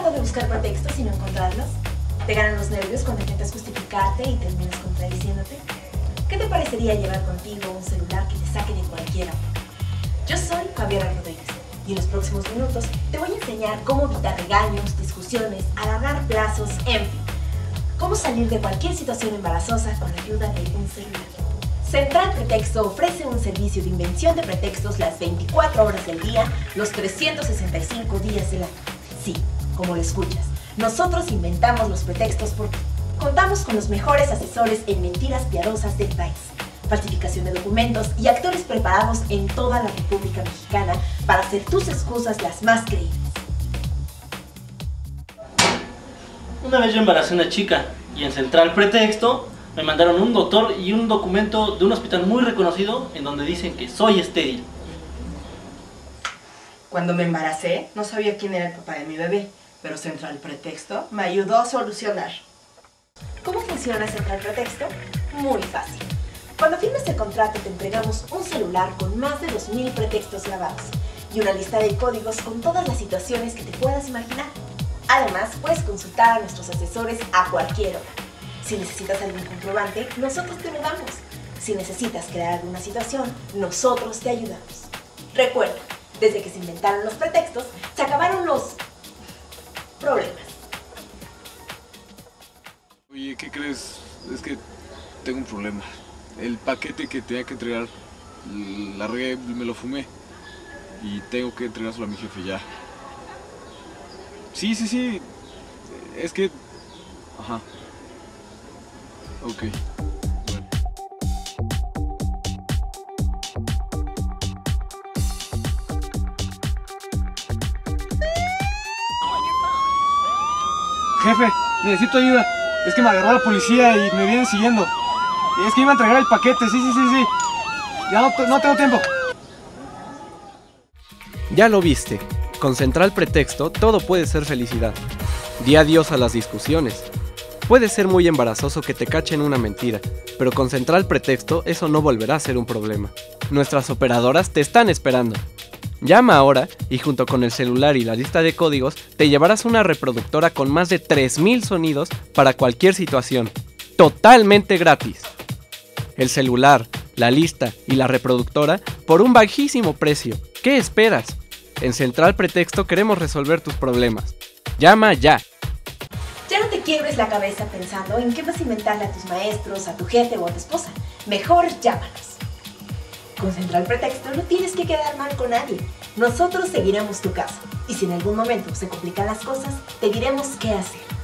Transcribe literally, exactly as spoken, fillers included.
cansado de buscar pretextos y no encontrarlos? ¿Te ganan los nervios cuando intentas justificarte y terminas contradiciéndote? ¿Qué te parecería llevar contigo un celular que te saque de cualquier apuro? Yo soy Fabiola Rodríguez y en los próximos minutos te voy a enseñar cómo evitar regaños, discusiones, alargar plazos, en fin, cómo salir de cualquier situación embarazosa con la ayuda de un celular. Central Pretexto ofrece un servicio de invención de pretextos las veinticuatro horas del día, los trescientos sesenta y cinco días del año. Sí, como lo escuchas, nosotros inventamos los pretextos porque contamos con los mejores asesores en mentiras piadosas del país, falsificación de documentos y actores preparados en toda la República Mexicana para hacer tus excusas las más creíbles. Una vez yo embaracé a una chica y en Central Pretexto me mandaron un doctor y un documento de un hospital muy reconocido en donde dicen que soy estéril. Cuando me embaracé, no sabía quién era el papá de mi bebé, pero Central Pretexto me ayudó a solucionar. ¿Cómo funciona Central Pretexto? Muy fácil. Cuando firmes el contrato te entregamos un celular con más de dos mil pretextos grabados y una lista de códigos con todas las situaciones que te puedas imaginar. Además, puedes consultar a nuestros asesores a cualquier hora. Si necesitas algún comprobante, nosotros te lo damos. Si necesitas crear alguna situación, nosotros te ayudamos. Recuerda, desde que se inventaron los pretextos, se acabaron los problemas. Oye, ¿qué crees? Es que tengo un problema. El paquete que tenía que entregar, la regué, me lo fumé. Y tengo que entregárselo a mi jefe ya. Sí, sí, sí. Es que... Ajá. Ok. Bueno. Jefe, necesito ayuda. Es que me agarró la policía y me vienen siguiendo. Y es que iba a entregar el paquete, sí, sí, sí, sí. Ya no, no tengo tiempo. Ya lo viste. Con Central Pretexto todo puede ser felicidad. Di adiós a las discusiones. Puede ser muy embarazoso que te cachen una mentira, pero con Central Pretexto eso no volverá a ser un problema. Nuestras operadoras te están esperando. Llama ahora y junto con el celular y la lista de códigos te llevarás una reproductora con más de tres mil sonidos para cualquier situación. Totalmente gratis. El celular, la lista y la reproductora por un bajísimo precio. ¿Qué esperas? En Central Pretexto queremos resolver tus problemas. Llama ya. Ya no te quiebres la cabeza pensando en qué vas a inventarle a tus maestros, a tu jefe o a tu esposa. Mejor llámanos. Con Central Pretexto no tienes que quedar mal con nadie. Nosotros seguiremos tu caso. Y si en algún momento se complican las cosas, te diremos qué hacer.